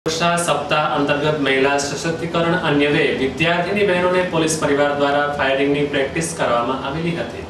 सुरक्षा सप्ताह अंतर्गत महिला सशक्तिकरण अन्वये विद्यार्थिनी बहनों पोलीस परिवार द्वारा फायरिंगनी प्रेक्टिस करवामां आवेली हती।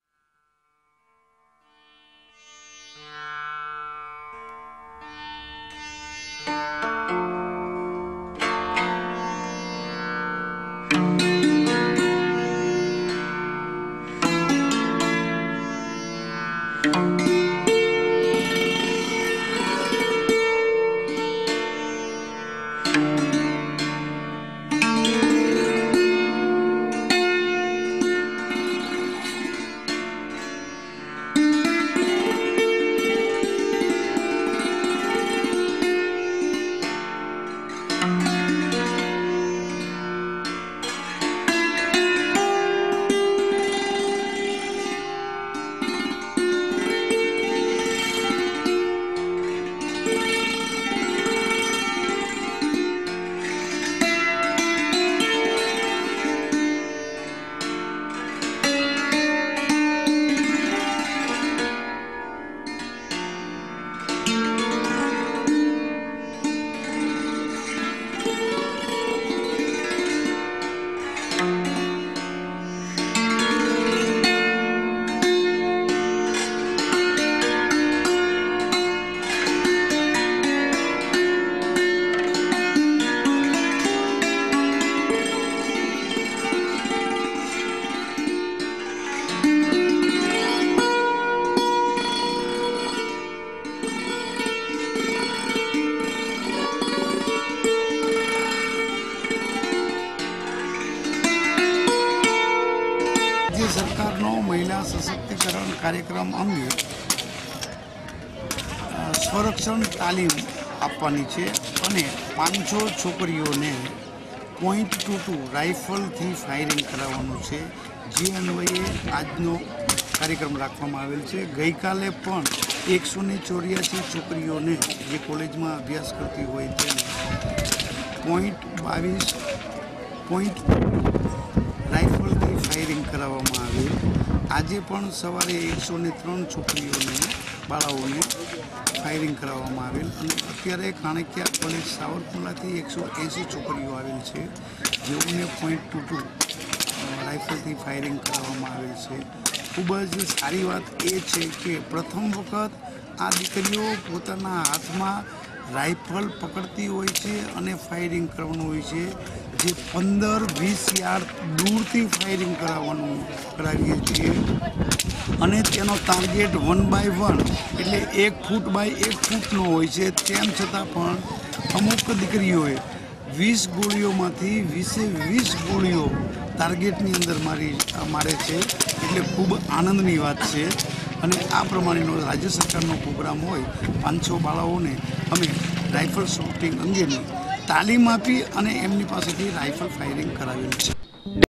सरकारનો મહિલા સશક્તિકરણ કાર્યક્રમ અંગે સંરક્ષણ તાલીમ આપવાની છે અને 500 છોકરીઓને .22 રાઇફલથી ફાયરિંગ કરાવવાનું છે, જે અન્વયે આજનો કાર્યક્રમ રાખવામાં આવેલ છે। ગઈકાલે પણ 184 છોકરીઓને જે કોલેજમાં અભ્યાસ કરતી હોય તેને .22 રાઇફલથી ફાયરિંગ કરાવવામાં આવેલ। આજે પણ સવારે 103 છોકરીઓને બાળાઓને ફાયરિંગ કરાવવામાં આવેલ અને અત્યારે કાણકિયા કોલેજ સાવરકુંડલાથી 180 છોકરીઓ આવેલ છે, જેઓને .22 રાઇફલથી ફાયરિંગ કરાવવામાં આવેલ છે। ખૂબ જ સારી વાત એ છે કે પ્રથમ વખત આ દીકરીઓ પોતાના હાથમાં રાઇફલ પકડતી હોય છે અને ફાયરિંગ કરવાનું હોય છે, જે 15-20 યાર્ડ દૂરથી ફાયરિંગ કરાવીએ છીએ અને તેનો ટાર્ગેટ 1 બાય 1 એટલે 1 ફૂટ બાય 1 ફૂટનો હોય છે। તેમ છતાં પણ અમુક દીકરીઓએ 20 ગોળીઓમાંથી 20 ગોળીઓ ટાર્ગેટની અંદર મારે છે, એટલે ખૂબ આનંદની વાત છે। અને આ પ્રમાણેનો રાજ્ય સરકારનો પ્રોગ્રામ હોય 500 બાળાઓને અમે રાઇફલ શૂટિંગ અંગેની તાલીમ આપી અને એમની પાસેથી રાઇફલ ફાયરિંગ કરાવેલ છે।